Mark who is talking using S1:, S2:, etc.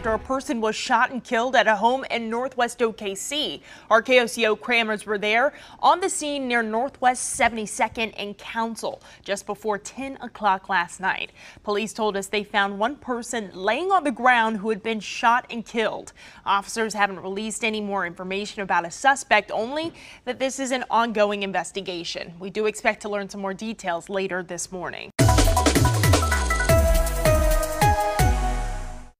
S1: after a person was shot and killed at a home in Northwest OKC. Our KOCO cameras were there on the scene near Northwest 72nd and Council just before 10 o'clock last night. Police told us they found one person laying on the ground who had been shot and killed. Officers haven't released any more information about a suspect, only that this is an ongoing investigation. We do expect to learn some more details later this morning.